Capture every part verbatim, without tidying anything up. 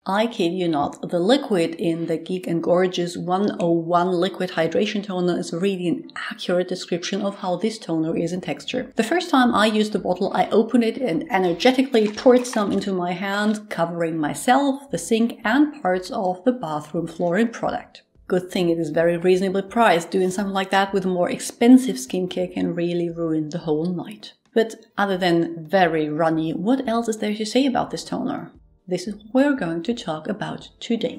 I kid you not, the liquid in the Geek Gorgeous one oh one Liquid Hydration Toner is really an accurate description of how this toner is in texture. The first time I used the bottle, I opened it and energetically poured some into my hand, covering myself, the sink, and parts of the bathroom floor in product. Good thing it is very reasonably priced. Doing something like that with more expensive skincare can really ruin the whole night. But other than very runny, what else is there to say about this toner? This is what we're going to talk about today.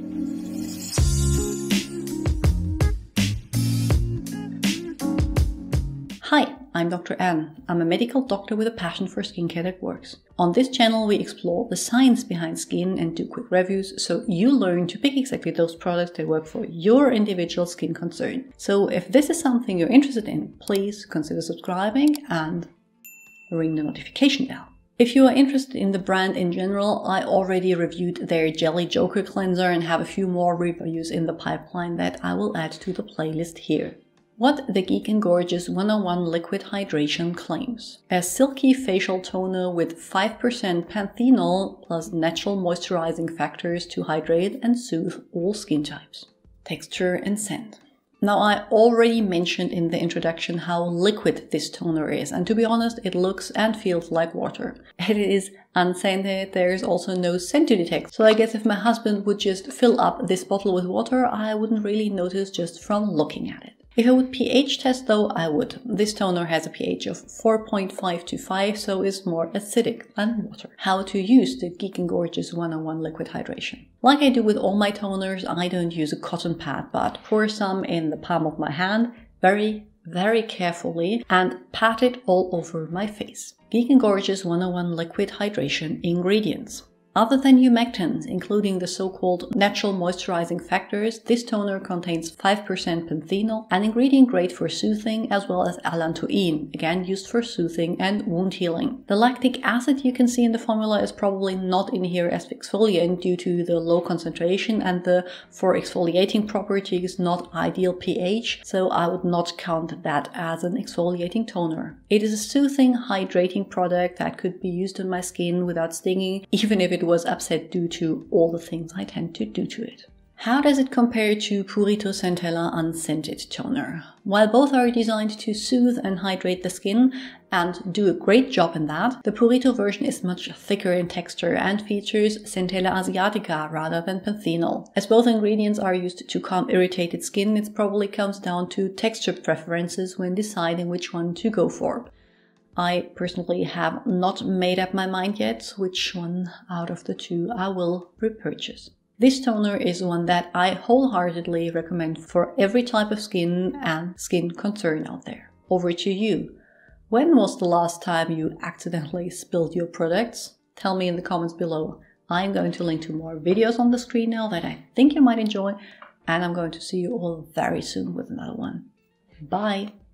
Hi, I'm Doctor Anne. I'm a medical doctor with a passion for skincare that works. On this channel we explore the science behind skin and do quick reviews so you learn to pick exactly those products that work for your individual skin concern. So if this is something you're interested in, please consider subscribing and ring the notification bell. If you are interested in the brand in general, I already reviewed their Jelly Joker cleanser and have a few more reviews in the pipeline that I will add to the playlist here. What the Geek Gorgeous one oh one Liquid Hydration claims. A silky facial toner with five percent panthenol plus natural moisturizing factors to hydrate and soothe all skin types. Texture and scent. Now, I already mentioned in the introduction how liquid this toner is, and to be honest, it looks and feels like water. It is unscented, there is also no scent to detect, so I guess if my husband would just fill up this bottle with water, I wouldn't really notice just from looking at it. If I would pH test though, I would. This toner has a pH of four point five to five, so is more acidic than water. How to use the Geek Gorgeous one oh one Liquid Hydration. Like I do with all my toners, I don't use a cotton pad, but pour some in the palm of my hand, very, very carefully, and pat it all over my face. Geek Gorgeous one oh one Liquid Hydration ingredients. Other than humectants, including the so-called natural moisturizing factors, this toner contains five percent panthenol, an ingredient great for soothing, as well as allantoin, again used for soothing and wound healing. The lactic acid you can see in the formula is probably not in here as exfoliant due to the low concentration and the, for exfoliating properties, not ideal pH, so I would not count that as an exfoliating toner. It is a soothing, hydrating product that could be used on my skin without stinging, even if it was upset due to all the things I tend to do to it. How does it compare to Purito Centella Unscented Toner? While both are designed to soothe and hydrate the skin and do a great job in that, the Purito version is much thicker in texture and features Centella asiatica rather than panthenol. As both ingredients are used to calm irritated skin, it probably comes down to texture preferences when deciding which one to go for. I personally have not made up my mind yet which one out of the two I will repurchase. This toner is one that I wholeheartedly recommend for every type of skin and skin concern out there. Over to you. When was the last time you accidentally spilled your products? Tell me in the comments below. I'm going to link to more videos on the screen now that I think you might enjoy, and I'm going to see you all very soon with another one. Bye!